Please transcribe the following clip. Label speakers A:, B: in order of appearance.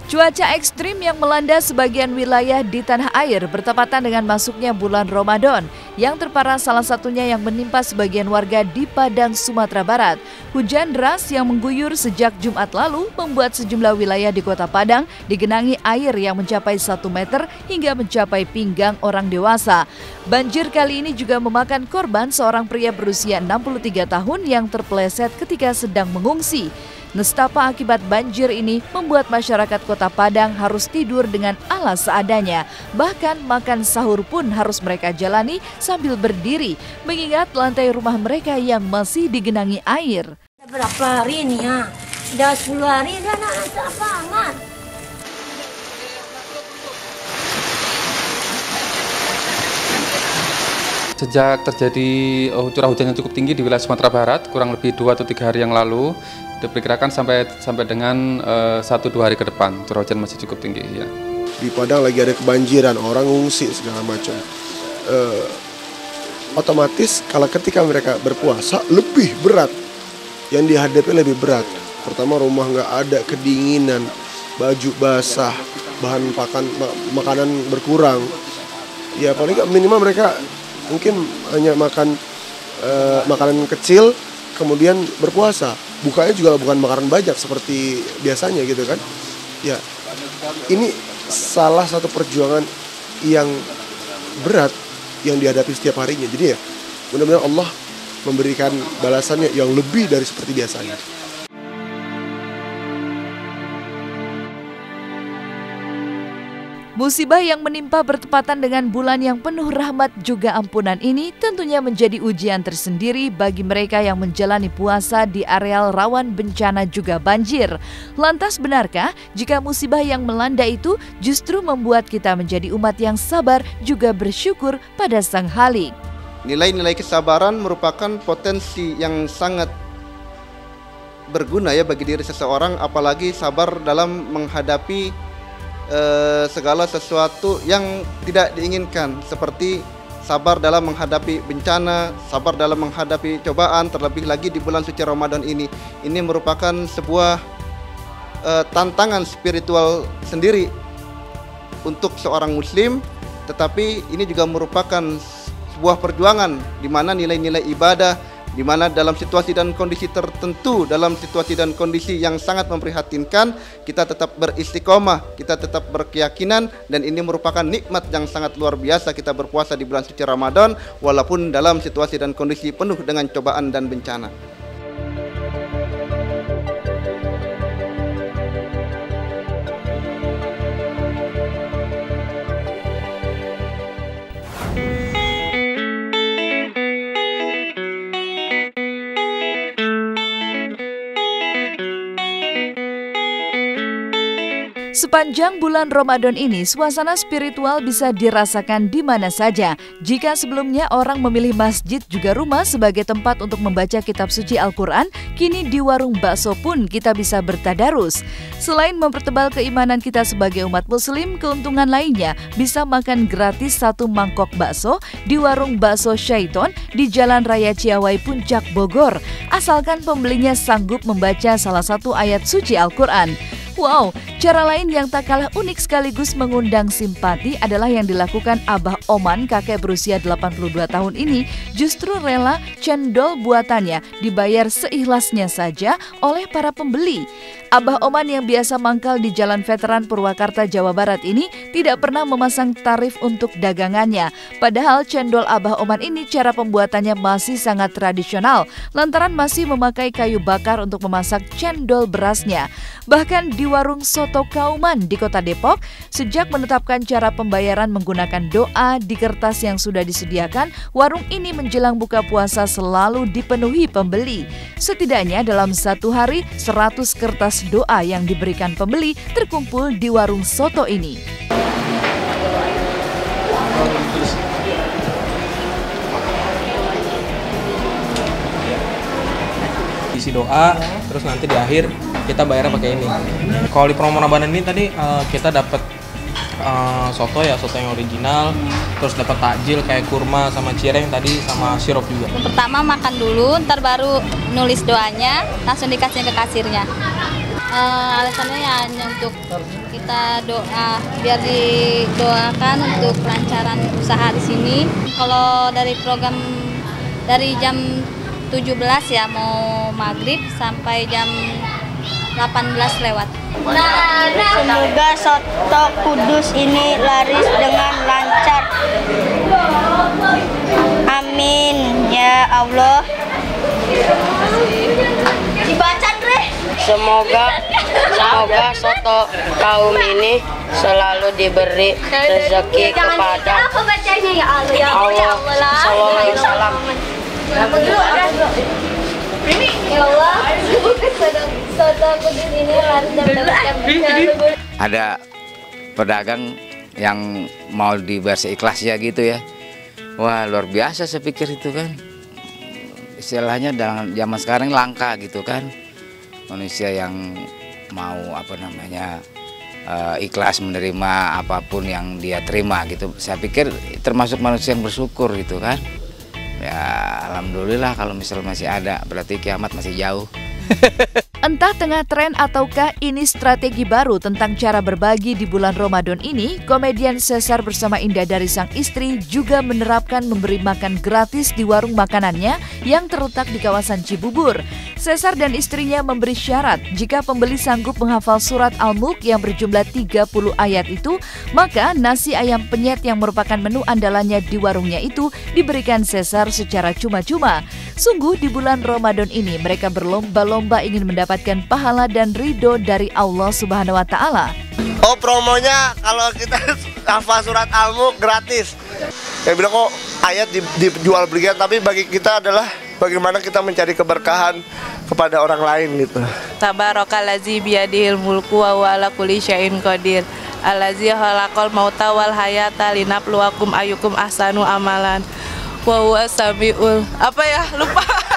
A: Cuaca ekstrim yang melanda sebagian wilayah di tanah air bertepatan dengan masuknya bulan Ramadan, yang terparah salah satunya yang menimpa sebagian warga di Padang, Sumatera Barat. Hujan deras yang mengguyur sejak Jumat lalu membuat sejumlah wilayah di Kota Padang digenangi air yang mencapai 1 meter hingga mencapai pinggang orang dewasa. Banjir kali ini juga memakan korban seorang pria berusia 63 tahun yang terpeleset ketika sedang mengungsi. Nestapa akibat banjir ini membuat masyarakat Kota Padang harus tidur dengan alas seadanya. Bahkan makan sahur pun harus mereka jalani sambil berdiri, mengingat lantai rumah mereka yang masih digenangi air.
B: Berapa hari ini ya? Udah 10 hari dan apa aman.
C: Sejak terjadi curah hujan yang cukup tinggi di wilayah Sumatera Barat, kurang lebih 2 atau 3 hari yang lalu, diperkirakan sampai dengan 1-2 hari ke depan curah hujan masih cukup tinggi. Ya.
D: Di Padang lagi ada kebanjiran, orang ngungsi segala macam. Otomatis kalau ketika mereka berpuasa lebih berat, yang dihadapi lebih berat. Pertama rumah nggak ada, kedinginan, baju basah, bahan makanan berkurang. Ya paling minimal mereka mungkin hanya makan makanan kecil, kemudian berpuasa. Bukanya juga bukan makanan banyak seperti biasanya gitu kan. Ya, ini salah satu perjuangan yang berat yang dihadapi setiap harinya. Jadi ya, mudah-mudahan Allah memberikan balasannya yang lebih dari seperti biasanya.
A: Musibah yang menimpa bertepatan dengan bulan yang penuh rahmat juga ampunan ini tentunya menjadi ujian tersendiri bagi mereka yang menjalani puasa di areal rawan bencana juga banjir. Lantas benarkah jika musibah yang melanda itu justru membuat kita menjadi umat yang sabar juga bersyukur pada Sang Khalik?
E: Nilai-nilai kesabaran merupakan potensi yang sangat berguna ya bagi diri seseorang, apalagi sabar dalam menghadapi segala sesuatu yang tidak diinginkan, seperti sabar dalam menghadapi bencana, sabar dalam menghadapi cobaan, terlebih lagi di bulan suci Ramadan ini. Ini merupakan sebuah tantangan spiritual sendiri untuk seorang muslim, tetapi ini juga merupakan sebuah perjuangan di mana nilai-nilai ibadah, di mana dalam situasi dan kondisi tertentu, dalam situasi dan kondisi yang sangat memprihatinkan, kita tetap beristiqomah, kita tetap berkeyakinan, dan ini merupakan nikmat yang sangat luar biasa kita berpuasa di bulan suci Ramadan, walaupun dalam situasi dan kondisi penuh dengan cobaan dan bencana.
A: Sepanjang bulan Ramadan ini, suasana spiritual bisa dirasakan di mana saja. Jika sebelumnya orang memilih masjid juga rumah sebagai tempat untuk membaca kitab suci Al-Quran, kini di warung bakso pun kita bisa bertadarus. Selain mempertebal keimanan kita sebagai umat muslim, keuntungan lainnya bisa makan gratis 1 mangkok bakso di warung bakso Syaiton di Jalan Raya Ciawai Puncak Bogor, asalkan pembelinya sanggup membaca salah satu ayat suci Al-Quran. Wow, cara lain yang tak kalah unik sekaligus mengundang simpati adalah yang dilakukan Abah Oman, kakek berusia 82 tahun ini, justru rela cendol buatannya dibayar seikhlasnya saja oleh para pembeli. Abah Oman yang biasa mangkal di Jalan Veteran Purwakarta, Jawa Barat ini tidak pernah memasang tarif untuk dagangannya. Padahal cendol Abah Oman ini cara pembuatannya masih sangat tradisional, lantaran masih memakai kayu bakar untuk memasak cendol berasnya. Bahkan di warung Soto Kauman di Kota Depok, sejak menetapkan cara pembayaran menggunakan doa di kertas yang sudah disediakan, warung ini menjelang buka puasa selalu dipenuhi pembeli. Setidaknya dalam satu hari, 100 kertas doa yang diberikan pembeli terkumpul di warung soto ini.
F: Isi doa, terus nanti di akhir kita bayarnya pakai ini. Kalau di promo Ramadan ini tadi kita dapat soto ya, soto yang original, terus dapat takjil kayak kurma sama cireng tadi sama sirup juga.
G: Pertama makan dulu, ntar baru nulis doanya, langsung dikasih ke kasirnya. Alasannya ya hanya untuk kita doa, biar didoakan untuk kelancaran usaha di sini. Kalau dari program dari jam 17 ya mau maghrib sampai jam 18 lewat.
H: Semoga soto Kudus ini laris dengan lancar. Amin ya Allah. Dibaca Dre. Semoga soto kaum ini selalu diberi rezeki kepada Allah. Ya Allah, soto Kudus ini laris dan mendapatkan.
I: Ada pedagang yang mau dibayar seikhlas ya gitu ya. Wah, luar biasa saya pikir itu kan. Istilahnya dalam zaman sekarang langka gitu kan. Manusia yang mau ikhlas menerima apapun yang dia terima gitu. Saya pikir termasuk manusia yang bersyukur gitu kan. Ya alhamdulillah kalau misalnya masih ada, berarti kiamat masih jauh.
A: Entah tengah tren ataukah ini strategi baru tentang cara berbagi di bulan Ramadan ini, komedian Cesar bersama Indah dari sang istri juga menerapkan memberi makan gratis di warung makanannya yang terletak di kawasan Cibubur. Cesar dan istrinya memberi syarat jika pembeli sanggup menghafal surat Al-Mulk yang berjumlah 30 ayat itu, maka nasi ayam penyet yang merupakan menu andalannya di warungnya itu diberikan Cesar secara cuma-cuma. Sungguh di bulan Ramadan ini mereka berlomba-lomba ingin mendapatkan pahala dan ridho dari Allah Subhanahu wa Ta'ala.
J: Oh, promonya kalau kita hafal surat Al-Mulk gratis. Saya bilang kok ayat dijual belikan, tapi bagi kita adalah bagaimana kita mencari keberkahan kepada orang lain gitu.
K: Tabarakallazi biyadihil mulku wa huwa ala kulli syai'in qadir. Allazi khalaqal mauta wal hayata linabluwakum ayyukum ahsanu amalan. Wa huwa samiul. Apa ya? Lupa.